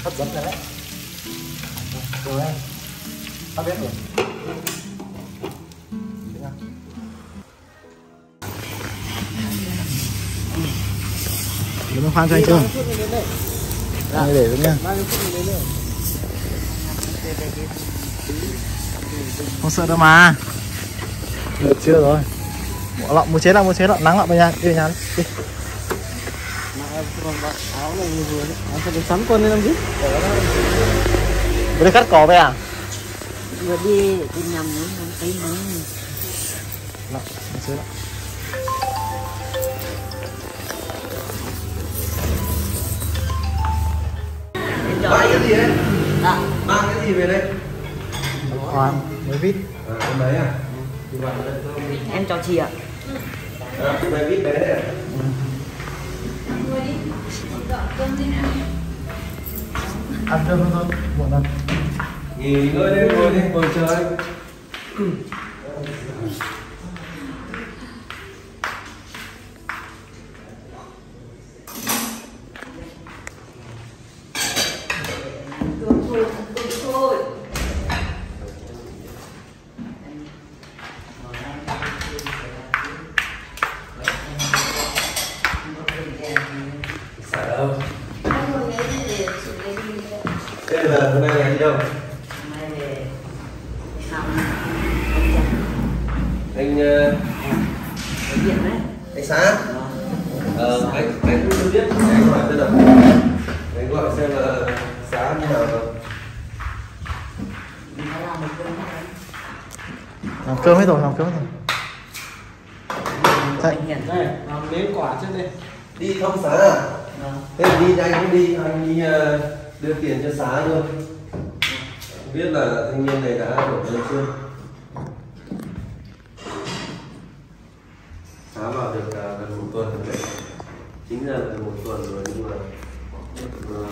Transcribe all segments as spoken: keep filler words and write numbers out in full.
hấp dẫn rồi đấy. Rồi em tắt bếp rồi. Đừng khoan cho anh Trương. Đây để luôn nha. Không sợ đâu mà. Được chưa rồi. Bỏ lọ mua chế lại mua chế lọ nắng lọ về nhà đi về nhà đi. Áo này vừa đấy. Áo phải sắm con lên làm gì? Vừa đi cắt cỏ về à? Vừa đi đi nhầm nó nó tí nữa. Lọ mua chế lọ. Mang cái gì đấy? À, mang cái gì về đây? Khoan, mới vít. À, em đấy à? Em cho chị ạ. À, cái máy vít bé đấy à? Ừ. Ăn cơm thôi, một lần. Nghỉ ngơi đi, ngồi đi, ngồi chờ anh. Thế là hôm nay là đi đâu? Anh uh, anh Sáng. Ờ, anh anh cũng chưa biết, anh gọi tên là anh gọi xem là Sáng như nào rồi. Làm cơm hết rồi, làm cơm hết rồi. Đây, đây, làm nếm quả trước đây. Đi thăm Sáng à? Thế thì đi, anh cũng đi, anh đi uh, đưa tiền cho Sáng luôn. Không biết là thanh niên này đã nộp đơn chưa? Sáng vào được uh, gần một tuần rồi đấy. Chính là gần một tuần rồi nhưng mà uh,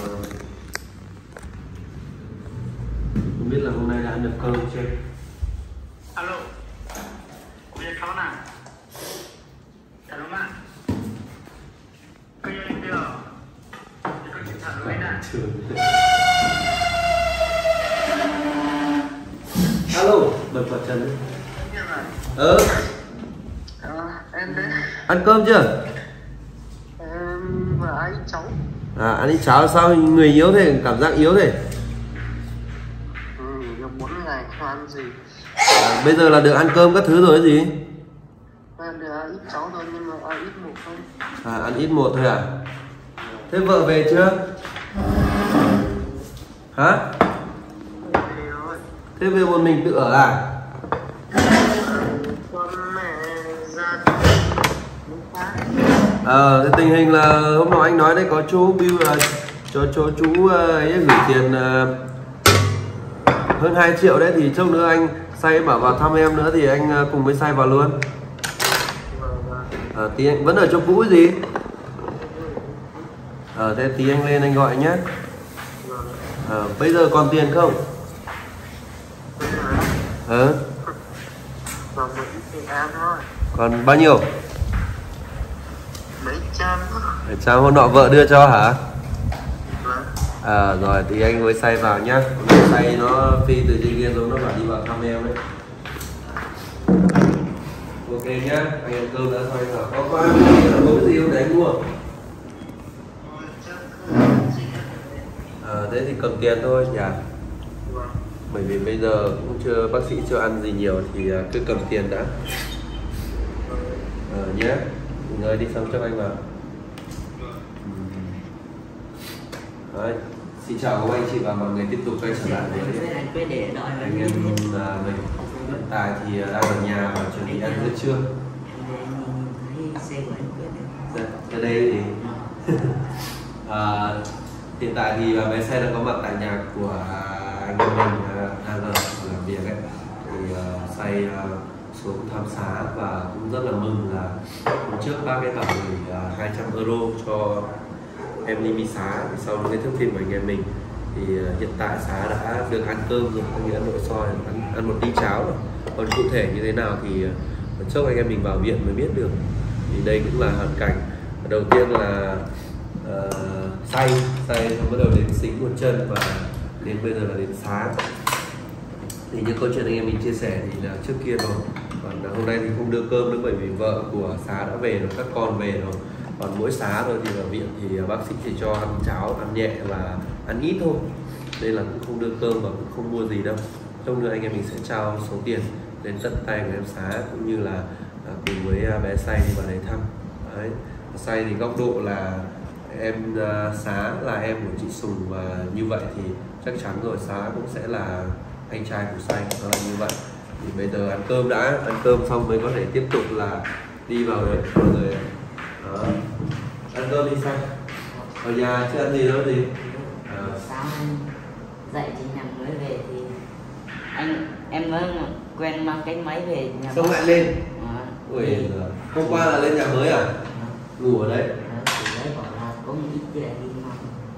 không biết là hôm nay đã được cơm chưa? Alo, bây giờ cháu nào? Chào đúng ạ. Cây anh đưa. Alo, bật vào chân đi. Ờ. Em đấy. Ăn cơm chưa? Em và anh cháu. À, ăn ít cháo sao người yếu thế, cảm giác yếu thế? Ừ, được bốn ngày không ăn gì. À, bây giờ là được ăn cơm các thứ rồi gì? Em được ăn ít cháu thôi nhưng mà ăn ít một thôi. À, ăn ít một thôi à? Thế vợ về chưa? Hả? Về rồi. Thế về một mình tự ở à? Con mẹ ra Ờ, cái tình hình là hôm nọ anh nói đấy có chú Bill là cho cho chú ấy gửi tiền uh, hơn hai triệu đấy thì chốc nữa anh Say bảo vào thăm em nữa thì anh cùng với Say vào luôn. Ờ, thì anh vẫn ở chỗ cũ gì? Ờ, thế tí anh lên anh gọi nhé. Ờ, bây giờ còn tiền không? Ờ. Còn bao nhiêu? Mấy trăm. Mấy trăm hôm nọ vợ đưa cho hả? À rồi thì anh với Say vào nhá. Say nó phi từ trên kia xuống nó bảo đi vào thăm em đấy. Ok nhá, anh ăn cơm đã xong anh bảo có có có cái gì không để anh mua. À, thế thì cầm tiền thôi nhỉ. Bởi vì bây giờ cũng chưa bác sĩ chưa ăn gì nhiều thì cứ cầm tiền đã. Ờ nhé. Người đi xong cho anh vào. Đấy. Xin chào các anh chị và mọi người tiếp tục quay trở lại với anh em là mình. Hiện tại thì đang ở nhà và chuẩn bị ăn bữa trưa. Ở đây thì à, hiện tại thì bà bé Say đang có mặt tại nhà của anh em mình đang ở làm việc ấy. Thì uh, Say uh, xuống thăm xá và cũng rất là mừng là hôm trước bác ấy bảo gửi uh, hai trăm euro cho em Ly Mi Xá sau những cái thước phim của anh em mình. Thì uh, hiện tại Xá đã được ăn cơm rồi, có nghĩa là nội soi ăn, ăn một tí cháo rồi. Còn cụ thể như thế nào thì uh, trước anh em mình vào viện mới biết được. Thì đây cũng là hoàn cảnh. Đầu tiên là uh, xay xay xong bắt đầu đến xính một chân và đến bây giờ là đến sáng. Thì những câu chuyện anh em mình chia sẻ thì là trước kia rồi, còn hôm nay thì không đưa cơm nữa bởi vì vợ của Xá đã về rồi, các con về rồi, còn mỗi Xá thôi thì ở viện thì bác sĩ chỉ cho ăn cháo, ăn nhẹ và ăn ít thôi, nên là cũng không đưa cơm và cũng không mua gì đâu. Trong nữa anh em mình sẽ trao số tiền đến tận tay của em Xá cũng như là à, cùng với bé Say đi vào đấy thăm. Đấy. Say thì góc độ là em uh, Xá là em của chị Sùng và như vậy thì chắc chắn rồi Xá cũng sẽ là anh trai của Say, nó là như vậy. Thì bây giờ ăn cơm đã, ăn cơm xong mới có thể tiếp tục là đi vào đấy mọi người. Đó. Ăn cơm đi Say. Ở nhà chưa ăn gì đâu gì. À. Sáng anh dậy chị nhầm mới về thì anh em mới quen mang cái máy về nhà. Xong lại lên. À, ui giời. Hôm qua là lên nhà mới à? À. Ngủ ở đấy. À, thì đấy bảo là có một ít tiền đi mang.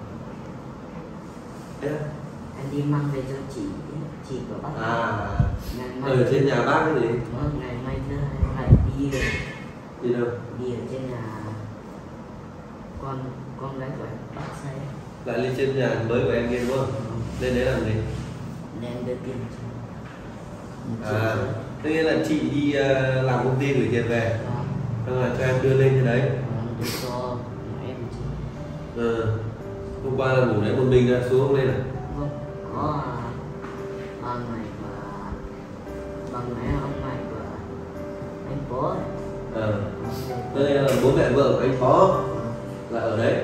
Yeah. Anh đi mang về cho chị, chị của bác. À. Ngày Ở trên nhà bác cái gì? Ờ, ngày mai thứ hai lại đi rồi. Đi đâu? Đi ở trên nhà con con gái của bác Say. Lại lên trên nhà mới của em kia đúng không? Ừ. Lên đấy làm gì? Nên đưa tiền cho. À, tức nghĩa là chị đi uh, làm công ty gửi tiền về. À. Xong rồi cho em đưa lên trên đấy. À, đưa cho em chị. Ừ. Hôm qua là ngủ đấy một mình ra xuống không lên à? Không, có ba ngày và ba mẹ ông ngoại của anh Phó. Ờ. Tức nghĩa là bố mẹ vợ của anh Phó là ở đấy.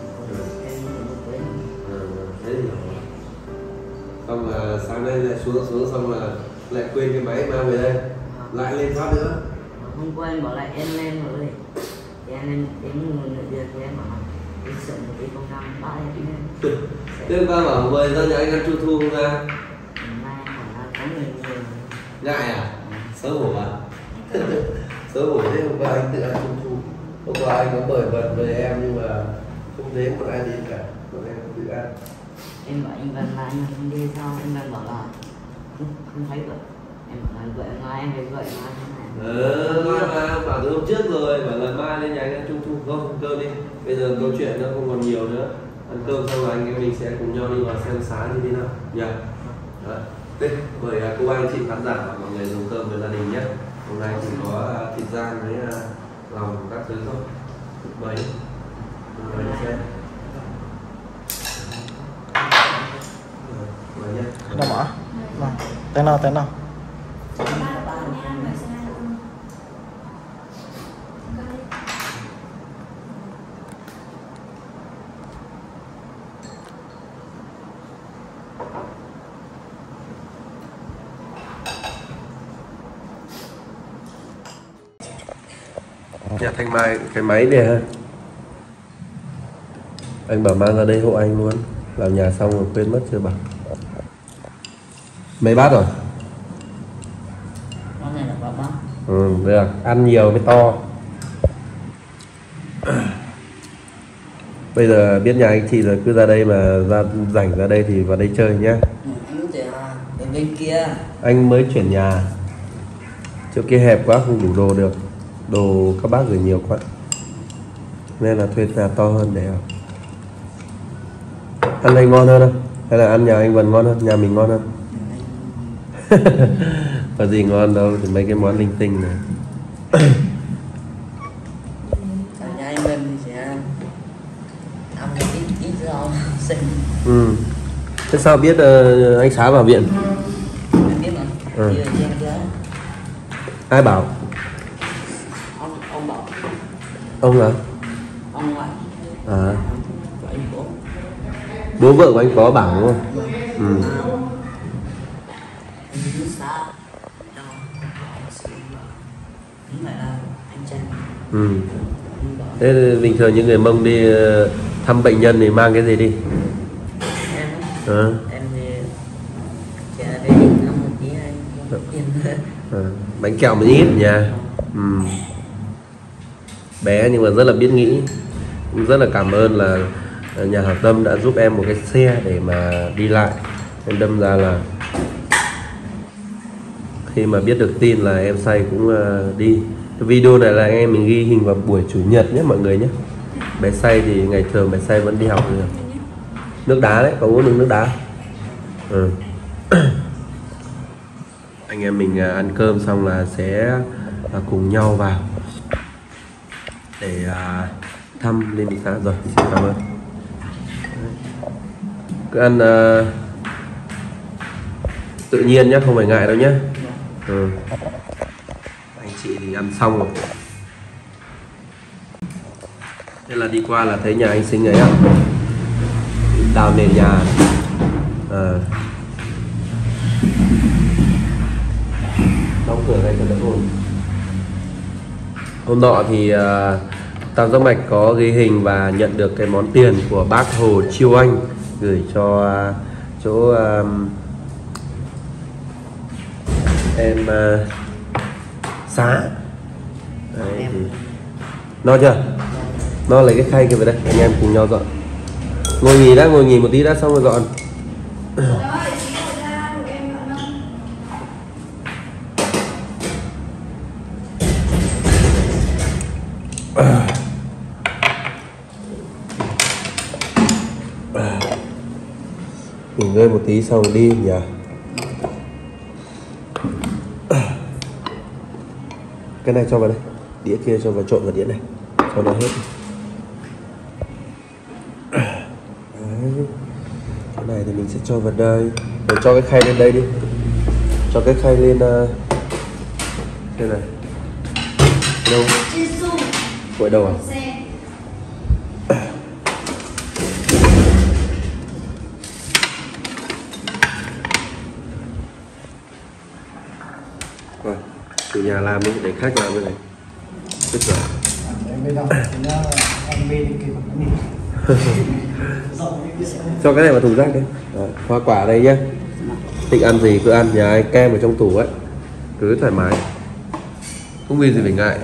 Thế thì xong là sáng nay lại xuống xuống xong là lại quên cái máy mang về đây, lại lên phát nữa. Hôm qua anh bảo lại em lên rồi thì anh lên đến một nửa giờ thì em bảo đi sợ một tí công năm ba em lên. Thế ba bảo mời ra nhà anh ăn trung thu không ra? Mai bảo là có người nhiều. Ngại à? Xấu hổ à? Xấu hổ thế hôm qua anh tự ăn trung thu. Hôm qua anh có mời vợ mời em nhưng mà không thấy một ai đến cả, bọn em tự ăn. Em bảo anh Vân là anh không đi sao, anh Vân bảo là không, không thấy vợ. Em bảo là vợ nói em phải vợ nói thế này. Ờ, mai mà bảo từ hôm trước rồi, bảo là mai lên nhà anh ăn trung thu. Không, ăn cơm đi. Bây giờ câu chuyện nó không còn nhiều nữa. Ăn cơm xong rồi anh em mình sẽ cùng nhau đi vào xem Xá như thế nào. Dạ. Yeah. Đó. Đây, mời cô anh chị khán giả và mọi người dùng cơm với gia đình nhé. Hôm nay chỉ có thịt rang với lòng các thứ thôi. Mời. Mời đi xem. Nào mở. Nào. Tên nào, tên nào. Nhà Thanh Mai cái máy này ha. Anh bảo mang ra đây hộ anh luôn. Làm nhà xong rồi quên mất chưa bảo. Mấy bát rồi? Món này là ba bát. Ừ, được. Ăn nhiều mới to. Bây giờ biết nhà anh chị rồi, cứ ra đây mà ra rảnh ra đây thì vào đây chơi nhá. Ừ, anh chuyển bên bên kia. Anh mới chuyển nhà. Chỗ kia hẹp quá không đủ đồ được. Đồ các bác gửi nhiều quá nên là thuê nhà to hơn để ở. Ăn đây ngon hơn không? Hay là ăn nhà anh Vân ngon hơn? Nhà mình ngon hơn? Có gì ngon đâu, thì mấy cái món linh tinh này. Ở nhà anh Vân thì sẽ ăn một ít ít rau xinh. Ừ. Thế sao biết uh, anh Xá vào viện? Anh biết mà. Ừ. Đi ở trên kia. Ai bảo? Ông ông bảo. Ông là? Ông ngoại. À. Của anh bố. Bố vợ của anh có bảo đúng không? Ừ. Ừ. Thế bình thường những người Mông đi thăm bệnh nhân thì mang cái gì đi? Em À. em thì chỉ là đi thăm một tí anh tiền thôi. À. Bánh kẹo một ít nha. Ừ. Bé nhưng mà rất là biết nghĩ. Cũng rất là cảm ơn là nhà hảo tâm đã giúp em một cái xe để mà đi lại. Em đâm ra là khi mà biết được tin là em Say cũng uh, đi. Cái video này là anh em mình ghi hình vào buổi chủ nhật nhé mọi người nhé. Bé say thì ngày thường bé say vẫn đi học được. Nước đá đấy, có uống được nước đá. Ừ. Anh em mình ăn cơm xong là sẽ cùng nhau vào để thăm Liên Minh Xá. Rồi, xin cảm ơn. Cứ ăn uh, tự nhiên nhé, không phải ngại đâu nhé. Ừ. Anh chị thì ăn xong rồi. Thế là đi qua là thấy nhà anh Sinh ấy ạ, đào nền nhà. À. Đóng cửa đây cho đỡ ồn. Hôm nọ thì uh, Tam Giác Mạch có ghi hình và nhận được cái món tiền của bác Hồ Chiêu Anh gửi cho uh, chỗ uh, em uh, Xá. Đấy, thì... No chưa? No lấy cái khay kia về đây, anh em cùng nhau dọn. Ngồi nghỉ đã, ngồi nghỉ một tí đã xong rồi dọn. Nghỉ ngơi một tí xong rồi đi nhỉ. Cái này cho vào đây, đĩa kia cho vào, trộn vào đĩa này cho nó hết. Đấy. Cái này thì mình sẽ cho vào đây. Rồi cho cái khay lên đây đi. Cho cái khay lên uh... đây này. Đâu? Quậy đâu à? Rồi, từ nhà làm đi, để khách làm cái này. Tức rồi. Cho cái này vào thùng rác đi. Rồi, hoa quả đây nhé. Thích ăn gì cứ ăn, nhà ai kem ở trong tủ ấy, cứ thoải mái, không vì gì phải ngại.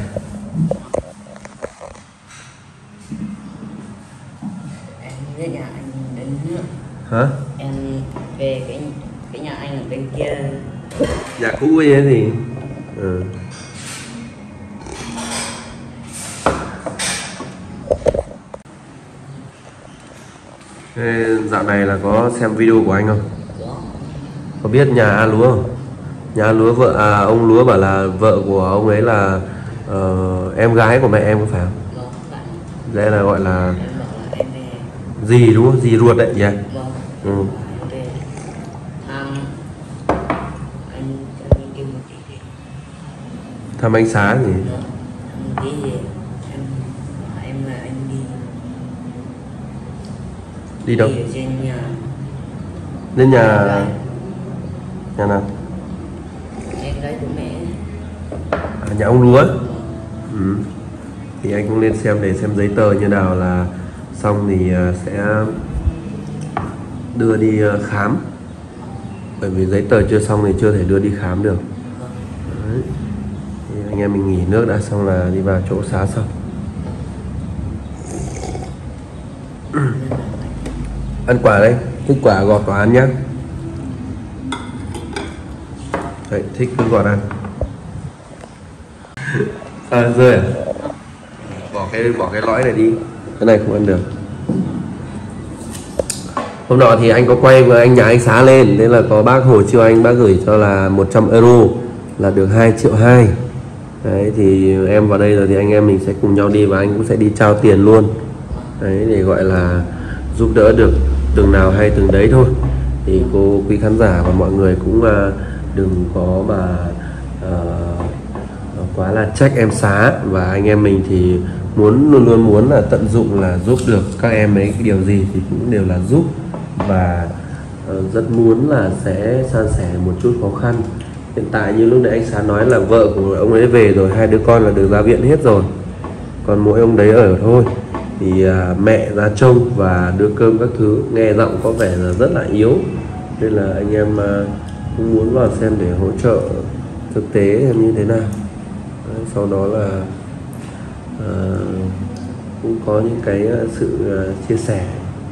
Em với nhà anh đến nước. Hả? Em về cái cái nhà anh ở bên kia. Nhà cũ ấy ấy gì? Ừ. Thế dạo này là có xem video của anh không? Có. Có biết nhà A Lúa không? Nhà A Lúa vợ à, ông Lúa bảo là vợ của ông ấy là uh, em gái của mẹ em có phải không? Vâng, bạn. Đây là gọi là Em bảo là em về. gì đúng không? Gì ruột đấy nhỉ? Vâng. Ừ. Em về thăm anh cho anh kêu một tí gì. Thăm anh Xá gì? Vâng. Thăm tí gì. Em em là anh đi. Đi đâu? Đi ở trên nhà. Lên nhà nhà nào? Em gái của mẹ. À, nhà ông Lúa. Ừ. Thì anh cũng lên xem để xem giấy tờ như nào, là xong thì sẽ đưa đi khám, bởi vì giấy tờ chưa xong thì chưa thể đưa đi khám được. Đấy. Thì anh em mình nghỉ nước đã, xong là đi vào chỗ Xá xong. Ăn quả đây, thích quả gọt quả ăn nhá. Đấy, thích cứ gọt ăn. À, rơi à? Bỏ cái bỏ cái lõi này đi, cái này không ăn được. Hôm nọ thì anh có quay với anh nhà anh Xá lên, thế là có bác Hồ Chiêu Anh, bác gửi cho là một trăm euro, là được hai triệu hai. Đấy thì em vào đây rồi thì anh em mình sẽ cùng nhau đi, và anh cũng sẽ đi trao tiền luôn. Đấy, để gọi là giúp đỡ được từng nào hay từng đấy thôi. Thì cô quý khán giả và mọi người cũng uh, đừng có mà uh, quá là trách em Xá, và anh em mình thì muốn luôn luôn muốn là tận dụng là giúp được các em ấy cái điều gì thì cũng đều là giúp, và uh, rất muốn là sẽ san sẻ một chút khó khăn. Hiện tại như lúc nãy anh Xá nói là vợ của ông ấy về rồi, hai đứa con là được ra viện hết rồi, còn mỗi ông đấy ở thôi. Thì uh, mẹ ra trông và đưa cơm các thứ, nghe giọng có vẻ là rất là yếu, nên là anh em uh, cũng muốn vào xem để hỗ trợ thực tế như thế nào. Đấy, sau đó là uh, cũng có những cái uh, sự uh, chia sẻ.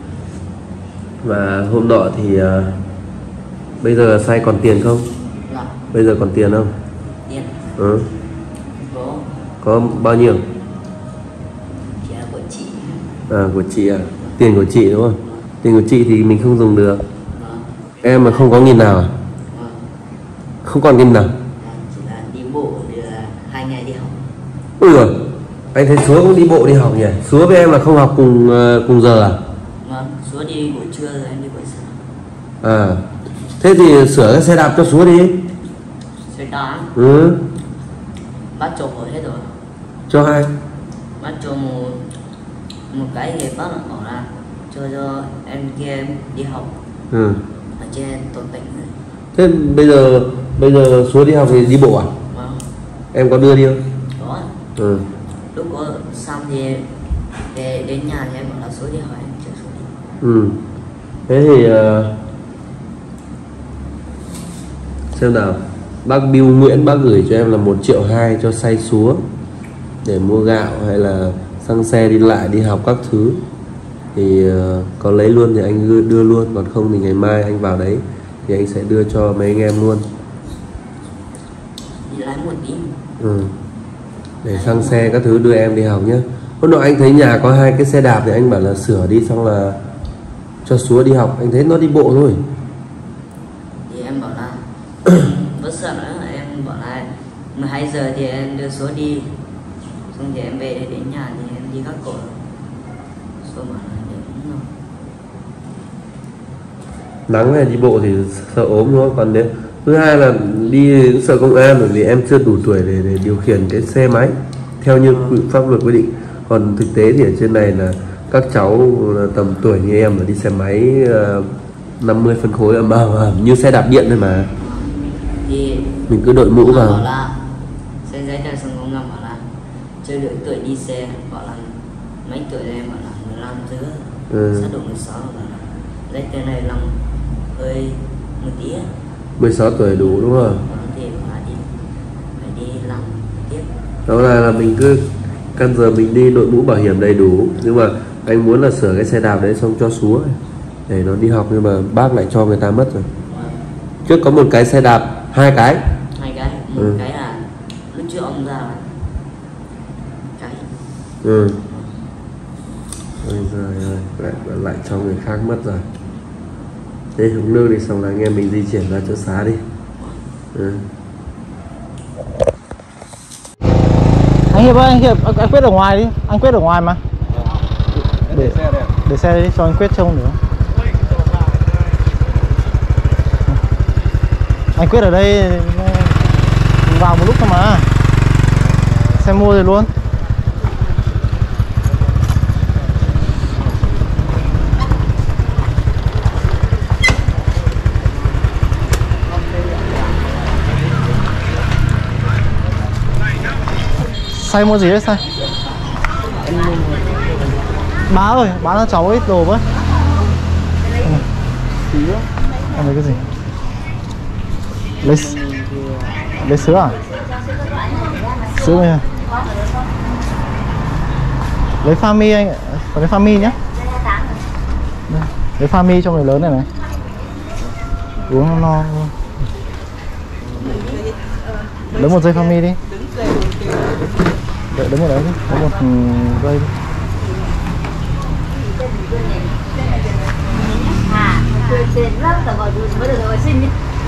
Và hôm nọ thì uh, bây giờ Say còn tiền không? Dạ. Bây giờ còn tiền không? Tiền. Ừ. Có. Có bao nhiêu? Chị của chị. À, của chị à? Tiền của chị đúng không? Tiền của chị thì mình không dùng được. Vâng. Em mà không có nghìn nào à? Vâng. Không còn nghìn nào? Chỉ là đi bộ được hai ngày đi học. Ui rồi, anh thấy Súa cũng đi bộ đi học nhỉ? Súa với em là không học cùng uh, cùng giờ à? Vâng, Súa đi buổi trưa rồi em đi buổi sáng. À, thế thì sửa cái xe đạp cho Súa đi. Xe đạp Ừ, bác cho hồi hết rồi. cho hai. Bác cho một một cái thì bác bảo là cho cho em kia em đi học Ừ. ở trên tổ tỉnh này. Thế bây giờ bây giờ Súa đi học thì đi bộ à? Vâng. Em có đưa đi không? Đó. Ừ. Lúc có xong thì về đến nhà thì em bảo là Súa đi hỏi em chưa Súa đi. Ừ. Thế thì uh, xem nào, bác Bill Nguyễn bác gửi cho em là một triệu hai cho xay Súa để mua gạo hay là xăng xe đi lại đi học các thứ. Thì uh, có lấy luôn thì anh đưa, đưa luôn, còn không thì ngày mai anh vào đấy thì anh sẽ đưa cho mấy anh em luôn. Đi lái một tí. Ừ. Để xăng xe các thứ đưa em đi học nhé. Hôm nọ anh thấy nhà có hai cái xe đạp thì anh bảo là sửa đi xong là cho Súa đi học. Anh thấy nó đi bộ thôi. Thì em bảo là bớt sợ nữa, em bảo là mười hai giờ thì em đưa Súa đi, xong thì em về đến nhà thì em đi các cổ. Súa bảo là để đúng rồi. Nắng này đi bộ thì sợ ốm thôi. Còn nếu thứ hai là đi sợ công an, bởi vì em chưa đủ tuổi để, để điều khiển cái xe máy theo như quy pháp luật quy định. Còn thực tế thì ở trên này là các cháu là tầm tuổi như em là đi xe máy uh, năm mươi phân khối ầm ầm ầm như xe đạp điện thôi mà. Thì Mình cứ đội mũ ông vào. bảo là xe giấy tờ xong ông ngầm bảo là chưa được tuổi đi xe, bảo là mấy tuổi em bảo là mười lăm dưới. Ừ. Sát độ mười sáu bảo là giấy tờ này lòng hơi một tí á. mười sáu tuổi đủ đúng không? Thì phải đi phải đi làm tiếp. Đó là, là mình cứ căn giờ mình đi đội mũ bảo hiểm đầy đủ. Nhưng mà anh muốn là sửa cái xe đạp đấy xong cho Súa để nó đi học, nhưng mà bác lại cho người ta mất rồi. Trước có một cái xe đạp, hai cái. Hai cái, một Ừ. cái là lúc trước ông ra là cái. Ừ. Ôi giời ơi, lại, lại cho người khác mất rồi. Thế hứng nước đi, xong là anh em mình di chuyển ra chỗ xá đi. Ừ. Anh Hiệp ơi, anh Hiệp, anh, anh Quyết ở ngoài đi, anh Quyết ở ngoài mà. Để để xe đi cho anh Quyết trông nữa. Anh Quyết ở đây vào một lúc thôi mà. Xe mua rồi luôn. Xay mua gì đấy Xay? Bà ơi, bán cho cháu ít đồ với. Em lấy cái gì? Lấy lấy sữa à? Sữa này. Lấy pha mi anh, lấy pha mi nhé. Đây, lấy pha mi cho người lớn này này. Uống nó no luôn. Lấy một dây pha mi đi. Đợi đứng ở đấy đi, có một giây đi. À, cười tiền lắm, tao gọi vui mới được rồi, xin đi.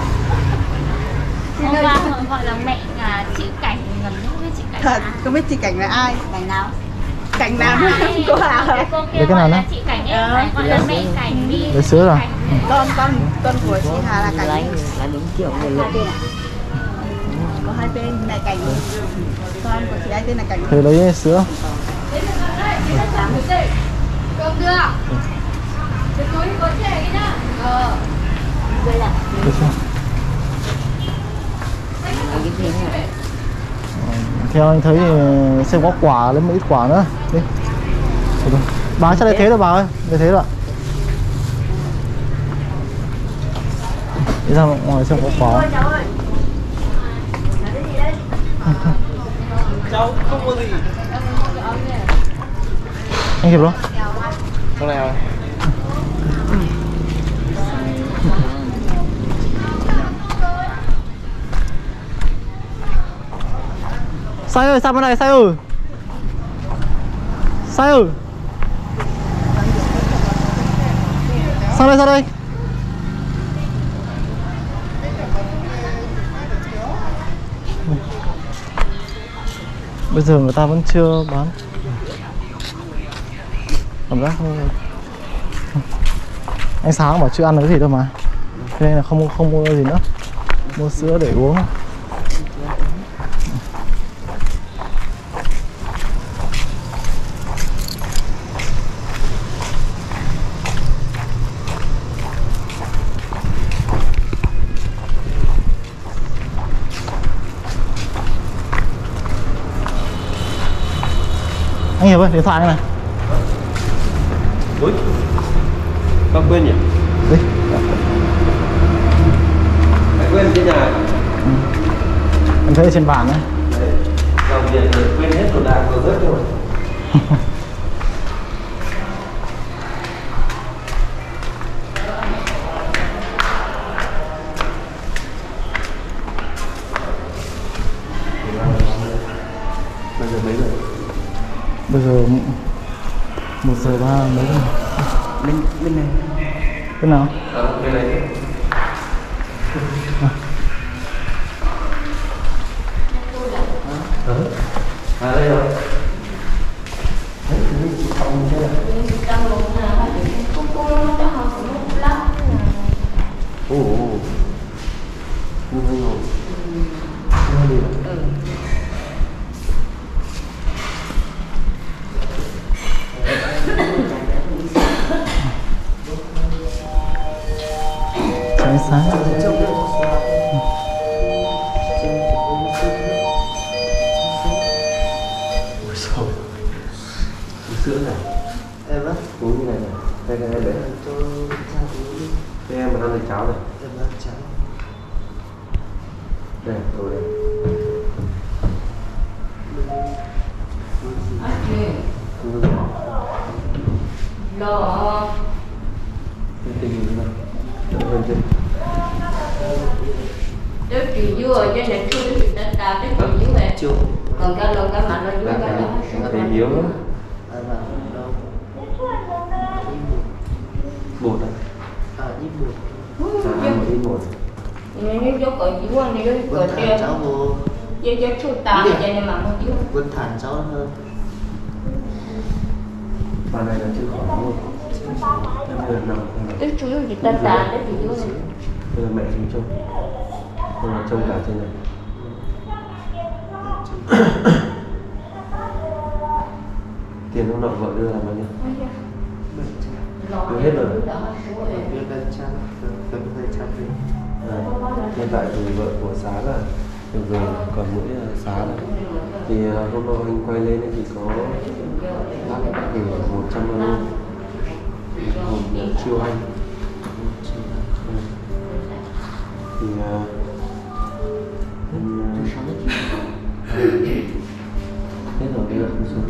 Hôm qua họ gọi là mẹ là chị Cảnh, gần không biết chị Cảnh Thật, là không biết chị Cảnh là ai? Cảnh nào? Cảnh nào? ai? Cô nào? Cái cô kia Đấy, cái nào gọi là nữa? chị Cảnh ấy, phải gọi là mẹ Cảnh đi. Lấy sữa rồi. Con, con, con của chị Hà là Cảnh. Lấy là đúng kiểu người lớn. Có hai tên là Cảnh. Con của chị ấy tên là Cảnh. Thế lấy sữa. Cơm đưa. Cái túi có chè cái nhá. Ờ. Đây là Lấy sữa. Theo anh thấy thì xem có quả, lấy một ít quả nữa. Đi. Bà chắc lấy thế rồi bà ơi, lấy thế rồi ạ. Đi ra ngoài xem có quả. Cháu không có gì. Anh Hiệp luôn. Trong này rồi. Sai ơi, sang bên này, Sai ơi. Sai ơi. Sang đây, sang đây. Bây giờ người ta vẫn chưa bán. Cảm giác không... Anh sáng bảo chưa ăn được cái gì đâu mà. Thế nên là không không mua gì nữa. Mua sữa để uống. Anh Hiệp ơi, điện thoại này. Ui, con quên nhỉ? Đi. Anh quên trên nhà. Ừ. Em thấy ở trên bàn đấy. Đấy, dòng điện rồi quên hết đồ đạc rồi rớt rồi. Bây giờ mấy giờ? Bây giờ một giờ ba mấy rồi. Bên bên này. Bên nào? À, bên này. À, à đây rồi. Ồ, như thế nào? Như thế nào? Sáng sáng. Ôi trời, sữa này. Em á? Uống như này này. Đây cái này đấy. Cho cha uống. Thế em mà ăn được cháo này. Em ăn cháo. Đây, rồi đây. Lo. Cái tình hình này. Đỡ hơn chưa? Nếu chị vô ở trên này chưa thì ta ta cái chị vô này. Chưa. Còn cái lon cái mặt nó vô Đang cái đó. thấy yếu lắm. Ai bảo đâu? Bột à? À, ít bột. À, ăn một ít bột. Nếu vô cỡ chỉ qua này Vẫn cỡ thản tiền. cháu vô. Vô vô chút ta cho nên mà không chịu. Vẫn thản cháu hơn. Bà này là chưa khỏi luôn. Em bây giờ nằm. Tức chú vô chị ta ta cái chị vô này. Bây giờ mẹ chúng trông. Không là trông cả trên này. Tiền ông nội vợ đưa là bao nhiêu? Đưa hết rồi. Biết là trăm, tầm hai trăm đi. À, hiện tại thì vợ của Xá là được rồi, còn mỗi Xá là thì hôm nay anh quay lên thì có bác gửi một trăm euro một chiêu anh thì uh, hết rồi bây giờ không xuống.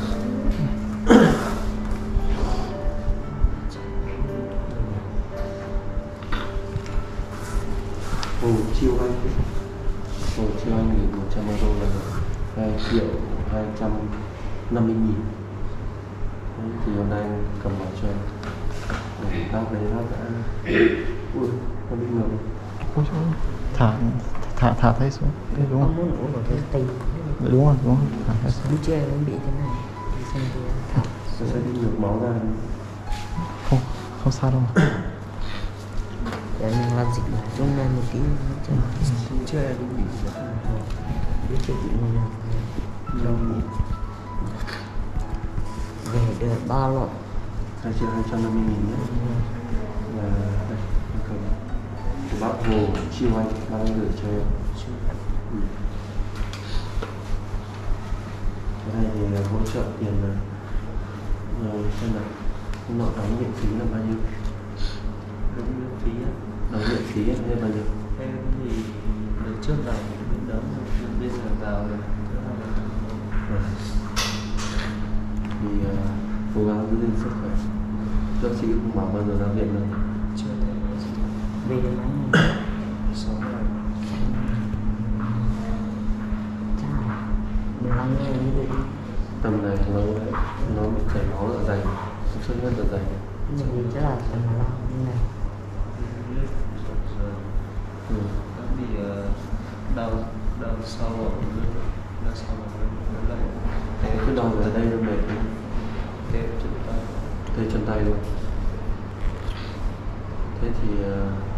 Hồ chiêu anh Hồ chiêu anh gửi một trăm euro là hai triệu hai trăm năm mươi nghìn. Đấy, thì hôm nay anh cầm vào cho em để bác đấy bác đã ui nó bị ngược Ôi trời ơi. Thả thả thả thấy xuống. Đấy, đúng không? Muốn uống một cái tây. Đấy, đúng rồi, đúng rồi. Thả thấy xuống. Lúc trước em cũng bị thế này. Xong rồi thả. nó sẽ đi ngược máu ra. Không, không sao đâu mà. Để mình làm dịch này trong này một tí. Lúc trước em cũng bị Lúc trước bị người nào. trong Về đưa ba lọt. hai triệu hai trăm năm mươi nghìn nhé. Và đây, anh cầm của bác Hồ chiêu anh bác anh gửi cho em. Ừ. Cái này thì là hỗ trợ tiền là rồi xem là ông nội đóng viện phí là bao nhiêu? Đóng miễn phí á. Đóng viện phí là bao nhiêu? Em thì được trước vào bên đó, bây giờ vào rồi. Rồi. Thì uh, cố gắng giữ gìn sức khỏe. Bác sĩ cũng bảo bao giờ ra viện rồi. Chưa thấy gì. Về đến máy này. Sáu rồi. Chào. Đừng lắng nghe như vậy đi. Tầm này nó nó bị chảy máu dạ dày, xuất huyết dạ dày. mình chắc là sẽ là lo như này. Ừ. Nó bị uh, đau đau sau ở lưng, đau sau ở lưng nó lại. Cứ đau ở đây nó mệt không? Thế chân tay. Thế chân tay luôn. Thế thì uh,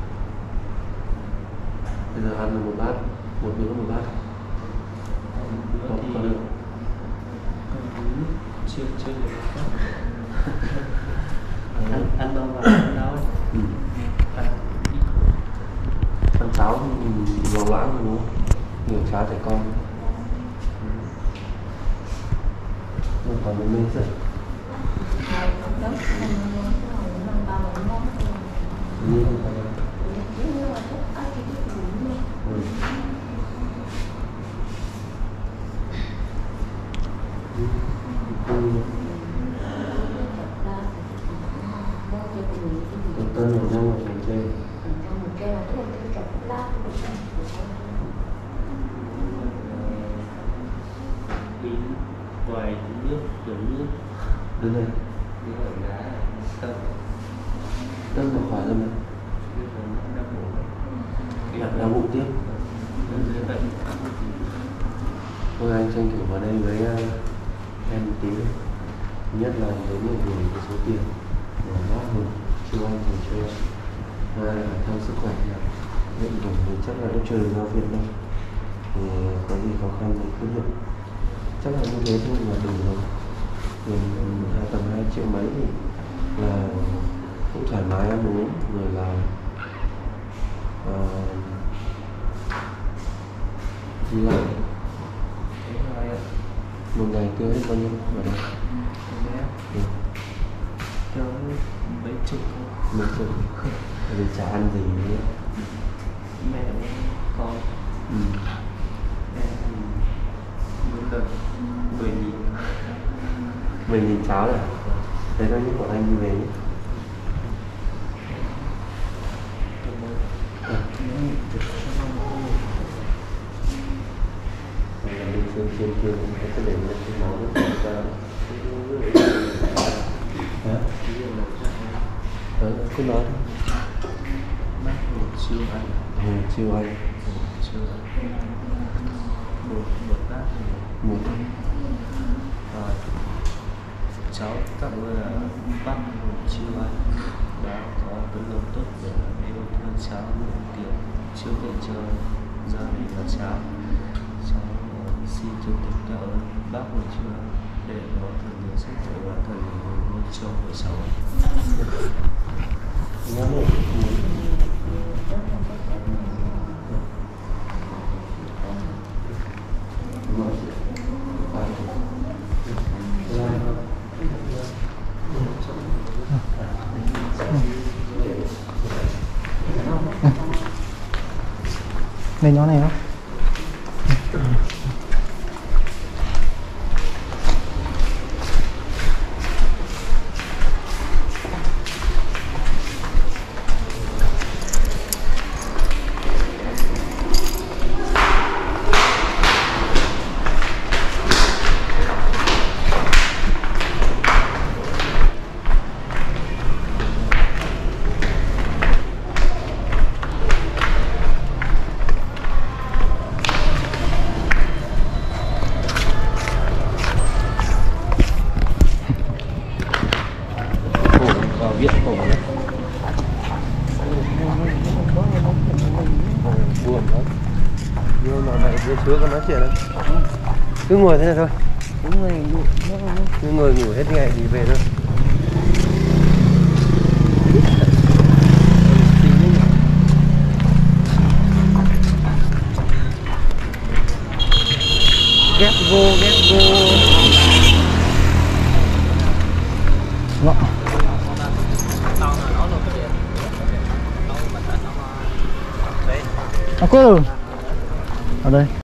bây giờ ăn một bát, một bữa một bát. Bữa Có, thì có được. chưa chưa được ăn ăn bao vào ăn đau ấy. Ừ. Ăn ít. Ăn cháo thì loãng loãng rồi đúng không? Nhiều cháo trẻ con. Không còn một mình rồi. Như không phải. Ừ. Còn tân ở nhau ở mình chơi. Đi quay nước kiểu nước Đứng đây. nước ở đá tâm Tân vào khỏi rồi mà. nước ở đau bụng. Đặt đau bụng tiếp. Dưới bệnh. Thôi anh tranh thủ vào đây với uh, em một tí. Nhất là với mọi người cái số tiền để góp hơn chiêu anh thì chơi. Hai là theo sức khỏe nha. Hiện vùng thì chắc là cũng chưa được giao viện đâu. Thì có gì khó khăn thì cứ nhận. Chắc là như thế thôi là đủ rồi. Tiền hai tầm hai triệu mấy thì là cũng thoải mái ăn uống rồi là uh, đi lại. Một ngày tiêu hết bao nhiêu ở đây? Ừ. Cho mấy chục thôi. Mấy chục. Vì chả ăn gì nữa. Mẹ với con. Ừ. Em thì mỗi lần mười nghìn. Mình nhìn cháo rồi. Thế thôi những bọn anh đi về nhé. À. Mình chuyên chuyên chuyên cái để lên cái máu nó ra. Hả? Ờ, cứ nói thôi. Bác hồ chiêu anh. Hồ chiêu anh. Hồ chiêu anh. Một một bát thì Một. rồi cháu tặng luôn là bác hồ chiêu anh đã có tấm lòng tốt để yêu thương cháu một tiền chữa bệnh cho gia đình và cháu. Cháu uh, xin chân thành cảm ơn bác hồ chiêu anh để có thần nhiều sức khỏe và thần nhiều vui cho của cháu. Này nhỏ này không? Viện cổ đấy. Buồn lắm. Nhưng mà này đưa xuống con nói chuyện đấy. Cứ ngồi thế này thôi. Cứ ngồi ngủ. Cứ ngồi ngủ hết ngày thì về thôi. Get go, get go. Ngọ. À, quên rồi. Ở đây.